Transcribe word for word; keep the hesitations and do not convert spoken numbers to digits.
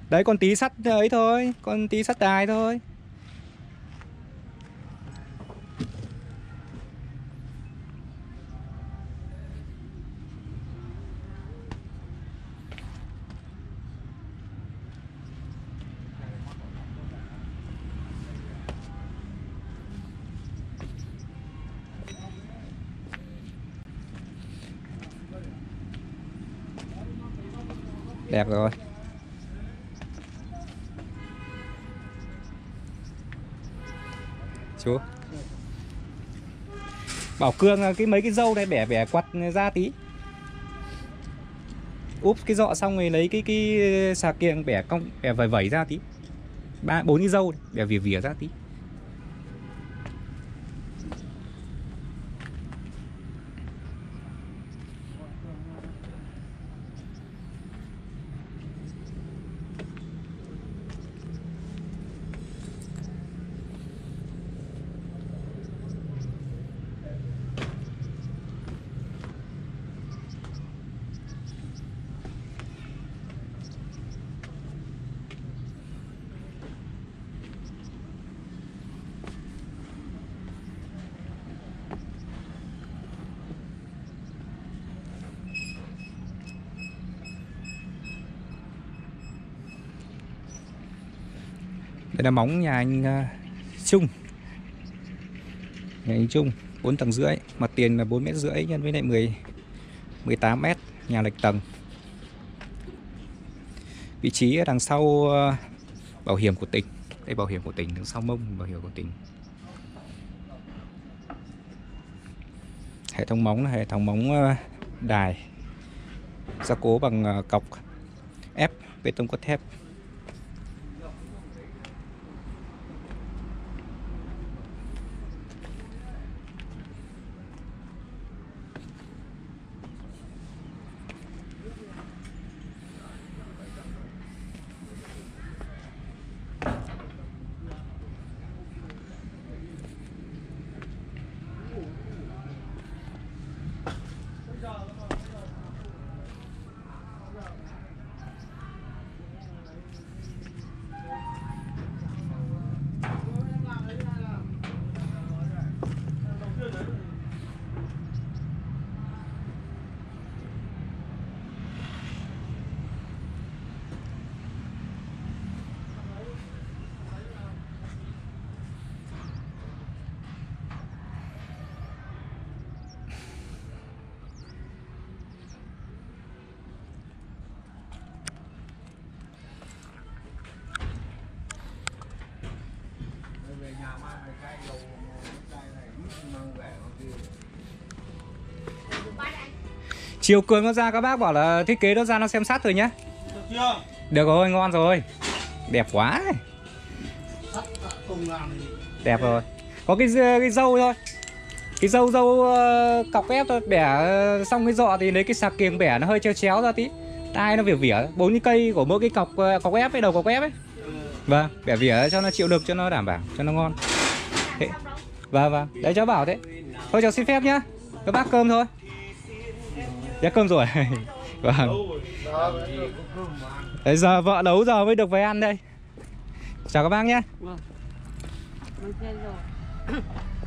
Đấy còn tí sắt ấy thôi, còn tí sắt đài thôi. Đẹp rồi. Chú bảo Cương cái mấy cái dâu này bẻ bẻ quặt ra tí. Úp cái dọ xong rồi lấy cái cái xà kiềng bẻ cong bẻ vẩy vẩy ra tí. Ba bốn cái dâu bẻ vỉa vỉa ra tí. Đây là móng nhà anh uh, Trung. Nhà anh Trung bốn tầng rưỡi, mặt tiền là bốn mét rưỡi nhân với lại mười mười tám mét, nhà lệch tầng. Vị trí ở đằng sau uh, bảo hiểm của tỉnh. Đây bảo hiểm của tỉnh, đằng sau mông bảo hiểm của tỉnh. Hệ thống móng là hệ thống móng uh, đài gia cố bằng uh, cọc ép bê tông cốt thép. Chiều Cường nó ra các bác bảo là thiết kế nó ra nó xem sát rồi nhá. Được chưa? Được rồi, ngon rồi. Đẹp quá. Đẹp rồi. Có cái cái dâu thôi. Cái dâu dâu uh, cọc ép thôi, bẻ uh, xong cái dọ thì lấy cái sạc kiềng bẻ nó hơi treo chéo ra tí. Tai nó vỉa vỉa, bốn cái cây của mỗi cái cọc uh, cọc ép ấy, đầu cọc ép ấy. Vâng, bẻ vỉa cho nó chịu lực, cho nó đảm bảo, cho nó ngon. Thế. Vâng vâng, đấy cháu bảo thế. Thôi cháu xin phép nhá. Các bác cơm thôi. Dạ cơm rồi. Vâng. Đấy giờ vợ nấu giờ mới được về ăn đây. Chào các bác nhé. Vâng.